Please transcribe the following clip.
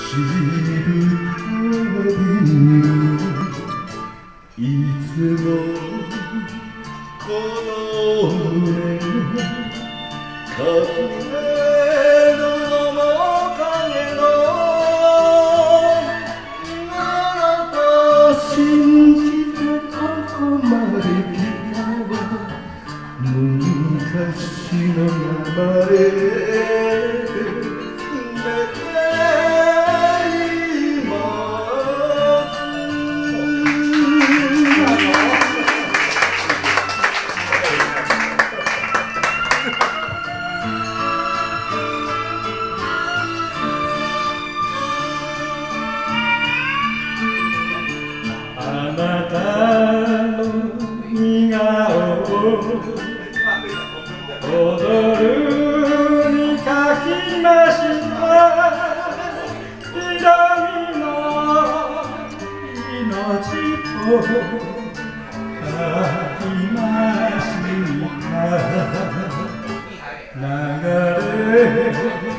るたびいつもこの胸風の面影のあなた信じてここまで来た昔の名前あなたの笑顔踊るに書きました瞳の命と書きました流れ